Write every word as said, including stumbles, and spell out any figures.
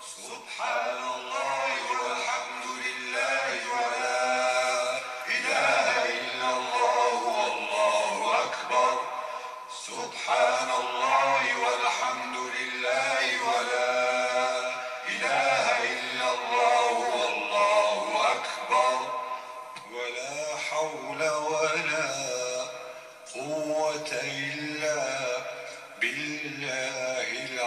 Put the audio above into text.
سبحان الله والحمد لله ولا إله إلا الله والله أكبر. سبحان الله والحمد لله ولا إله إلا الله والله أكبر. ولا حول ولا قوة إلا بالله